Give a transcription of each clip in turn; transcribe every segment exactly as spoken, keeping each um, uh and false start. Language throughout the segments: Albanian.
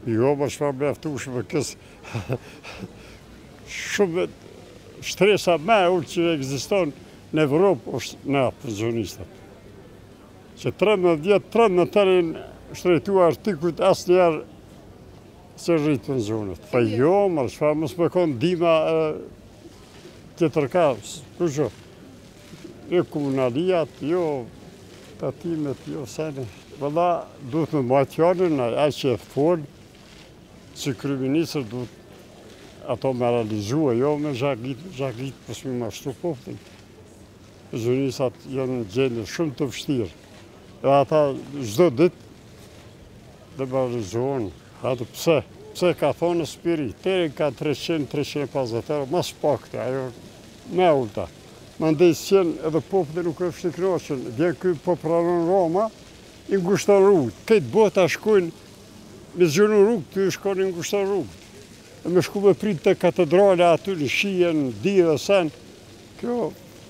Jo, më shpa mjaftueshme kësë shumë shtresa me ullë që ekziston në Evropë është na pensionistat. Që tridhjetë vjetë, tridhjetë tërin shtrejtu artikujt asë njerë se rritë pensionet. Pa jo, më shpa mos me konë dima tjetër ka, ku që? Jo komunalijat, jo tatimet, jo sene. Vëlla, duhet me majtë fjallin, a që e folë, që kryeministër duhet ato me realizua, jo me zhaglit, zhaglit pas me mashtu poftin. Pensionistat janë në gjendje shumë të vështirë. Dhe ata çdo ditë dhe realizohen. Atë pse? Pse ka thonë spiri? Tere ka treqind treqind e pesëdhjetë euro, mas pak të ajo me ulta. Mandej s'jen edhe populli nuk është i knoqën. Vjen ky po pranon Roma, i ngushton rrugët. Këtë bota shkojnë me zgjonu rrugë, ty shkoni në ngushton rrugë. E me shku me prit të katedrale aty në shien, di dhe sen. Kjo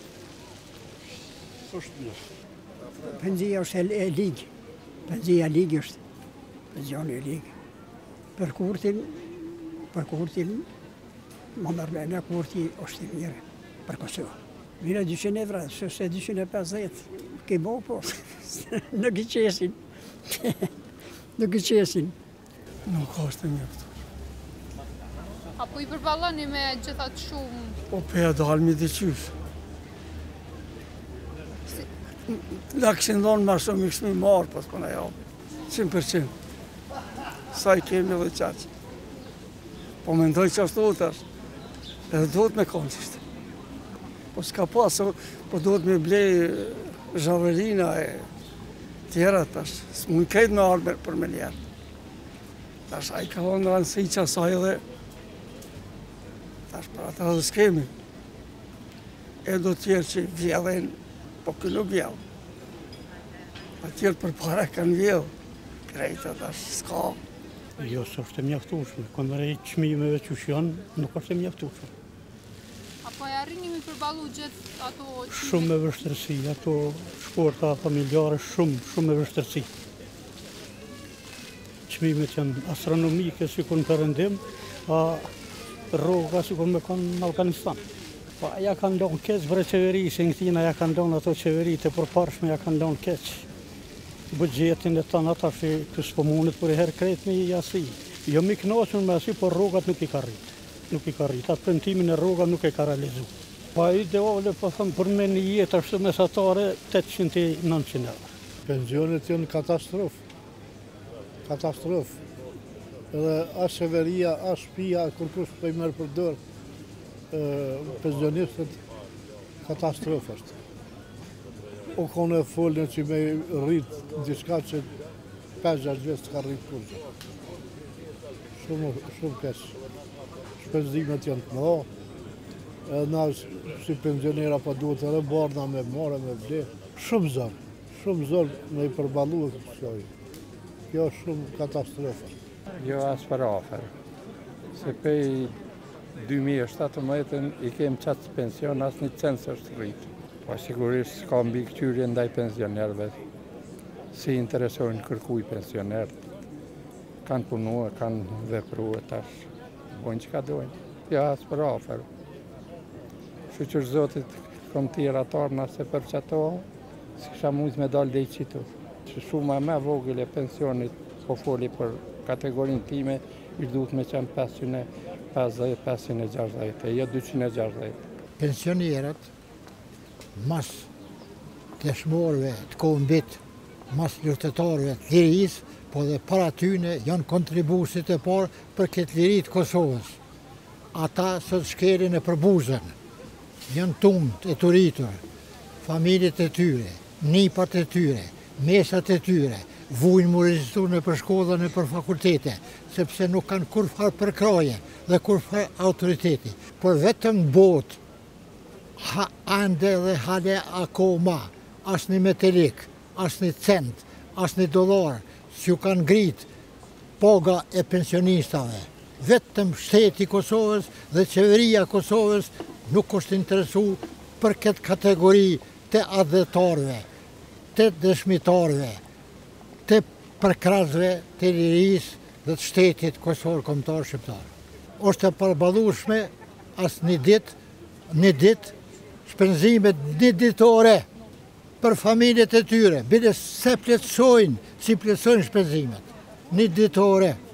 është mirë. Penzia është e ligë. Penzia ligë është. Penzioni e ligë. Për kurtin, për kurtin, më mërmene kurti është i mirë për Kosovë. Mire dyqind evra, se dyqind e pesëdhjetë, ke bo po, nuk i qesin. Nuk i qesin. Nuk është e mjaftueshme. Apo i përballoni me gjithat shumë? Po pe e dalmi dhe qysh. La këshin dhonë ma shumë i këshmi marë, pas këna japë. Qimë për qimë. Sa i kemi dhe qaqë. Po mendoj që ashtu të është. Edhe duhet me konë qishtë. Po s'ka pasë, po duhet me blej zhaverina e tjera tash. S'mu i kejt me arme për me njerë. Tash a i ka thonë në rëndësi që asaj dhe tash për ata dhe s'kemi. E do tjerë që vjellin, po kë nuk vjell. A tjerë për para kanë vjell. Krejta tash s'ka. Jo, s'është e mjaftueshme. Këndërej çmimeve që janë, nuk është e mjaftueshme. Apo e arrini mi përballu gjithë ato çmime? Shumë me vështirësi, ato shporta familjare shumë, shumë me vështirësi. Çmimet janë astronomike si kur në Perëndim, a rroga si kur me konë në Afganistan. Pa ja kanë ndonë keq bre qeverisë, në këtina ja kanë ndonë ato qeveritë e përparshme ja kanë ndonë keq. Budgetin e tanë ata që kësë po mundet për i herë kretë me i asi. Jo mi knoqën me asi, por rrogat nuk i ka rritë. Nuk i ka rritë, atë premtimin e rrogat nuk e ka realizu. Pa ideale, po thëmë, për me një jetë është mesatare, tetëqind e nëntëqind euro. Pensionet janë katastrofë. Katastrofë. Edhe as qeveria, as shtëpia, kur kush po i merr për dorë pensionistët, katastrofë është. O kone folën që me rritë diçka që pesë gjashtë vjetë s'ka rritë kurgjë. Shumë, shumë keqë. Shpenzimet janë të mëdha. Edhe na si pensionera pa duhet edhe barna me marrë me ble. Shumë zërë, shumë zërë me i përballu e kësoj. Kjo është shumë katastrofë. Jo as për afer. Se pej dy mijë e shtatëmbëdhjetë i kem qatë pension, as një cent s'është rritë. Po sigurisht s'ka mbi këqyrje ndaj pensionerëve. Si interesojnë kërkuj pensionerët. Kanë punua, kanë veprua tash. Bojnë që ka dojnë. Ja, as për afer. Shqyqër Zotit kom tjera tarë nëse për qëto, si kisha mujtë me dalë dhe i qitu. Që shumë me vogël e pensionit po foli për kategorinë time, i duhet me qenë pesëqind e pesëdhjetë, pesëqind e gjashtëdhjetë, jo dyqind e gjashtëdhjetë. Pensionerët, mas të shmorëve të kombit, mas luftetarëve të lirisë, po dhe para tyne janë kontribusit e parë për këtë lirit Kosovës. Ata sot shkerin e përbuzën, janë tumt e të rritur, familjet e tyre, nipat e tyre, mesat e tyre, vujnë mu rezistu në për shkollën e për fakultete, sepse nuk kanë kur farë përkraje dhe kur farë autoriteti. Por vetëm botë, ha ande dhe hale akoma, as një metelik, as një cent, as një dolar, që kanë ngritë paga e pensionistave. Vetëm shteti Kosovës dhe qeveria Kosovës nuk është interesu për këtë kategori të adhetarve, të dëshmitarve, të përkrasve të lirisë dhe të shtetit Kosovë Kombëtar Shqiptar. Është e përballueshme as një ditë, një ditë shpenzimet një ditore për familjet e tyre, bile se plotësojnë, si plotësojnë shpenzimet. Një ditore.